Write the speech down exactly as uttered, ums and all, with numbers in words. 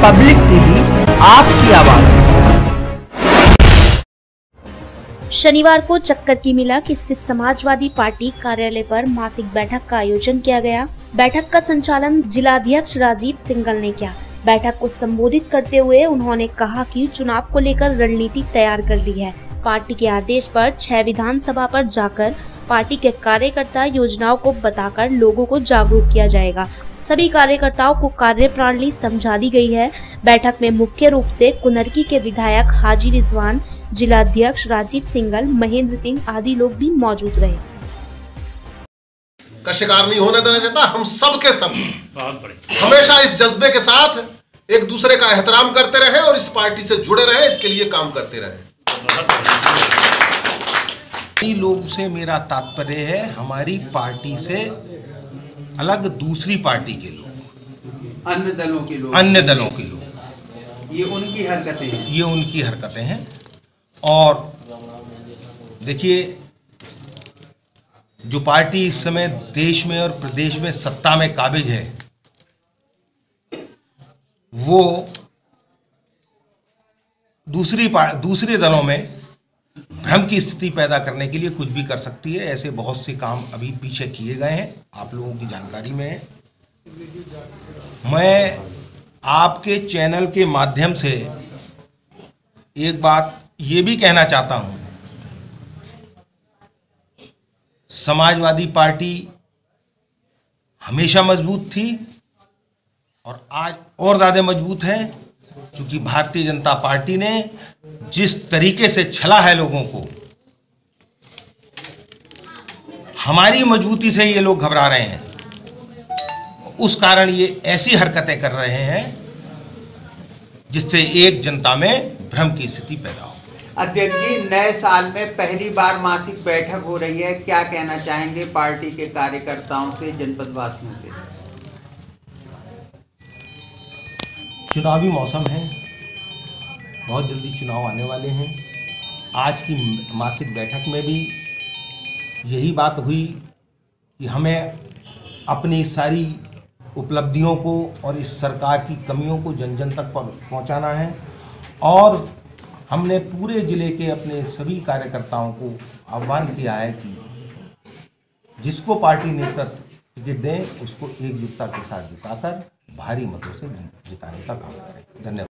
Public TV, आपकी आवाज। शनिवार को चक्कर की मिलक स्थित समाजवादी पार्टी कार्यालय पर मासिक बैठक का आयोजन किया गया। बैठक का संचालन जिलाध्यक्ष राजीव सिंघल ने किया। बैठक को संबोधित करते हुए उन्होंने कहा कि चुनाव को लेकर रणनीति तैयार कर ली है। पार्टी के आदेश पर छह विधानसभा पर जाकर पार्टी के कार्यकर्ता योजनाओं को बताकर लोगों को जागरूक किया जाएगा। सभी कार्यकर्ताओं को कार्य प्रणाली समझा दी गई है। बैठक में मुख्य रूप से कुनरकी के विधायक हाजी रिजवान, जिलाध्यक्ष राजीव सिंघल, महेंद्र सिंह आदि लोग भी मौजूद रहे। का शिकार नहीं होने देना चाहता। हम सब के सब हमेशा इस जज्बे के साथ एक दूसरे का एहतराम करते रहे और इस पार्टी से जुड़े रहे, इसके लिए काम करते रहे। कई लोग से मेरा तात्पर्य है हमारी पार्टी से अलग दूसरी पार्टी के लोग, अन्य दलों के लोग, अन्य दलों के लोग, ये उनकी हरकतें हैं ये उनकी हरकतें हैं। और देखिए, जो पार्टी इस समय देश में और प्रदेश में सत्ता में काबिज है, वो दूसरी दूसरे दलों में भ्रम की स्थिति पैदा करने के लिए कुछ भी कर सकती है। ऐसे बहुत से काम अभी पीछे किए गए हैं, आप लोगों की जानकारी में है। मैं आपके चैनल के माध्यम से एक बात ये भी कहना चाहता हूं, समाजवादी पार्टी हमेशा मजबूत थी और आज और ज़्यादा मजबूत है, क्योंकि भारतीय जनता पार्टी ने जिस तरीके से छला है लोगों को, हमारी मजबूती से ये लोग घबरा रहे हैं। उस कारण ये ऐसी हरकतें कर रहे हैं जिससे एक जनता में भ्रम की स्थिति पैदा हो। अध्यक्ष जी, नए साल में पहली बार मासिक बैठक हो रही है, क्या कहना चाहेंगे पार्टी के कार्यकर्ताओं से, जनपद वासियों से? चुनावी मौसम है, बहुत जल्दी चुनाव आने वाले हैं। आज की मासिक बैठक में भी यही बात हुई कि हमें अपनी सारी उपलब्धियों को और इस सरकार की कमियों को जन जन तक पहुंचाना है। और हमने पूरे ज़िले के अपने सभी कार्यकर्ताओं को आह्वान किया है कि जिसको पार्टी नेतृत्व टिकट दें, उसको एकजुटता के साथ जिताकर भारी मतों से जिताने का काम करें। धन्यवाद।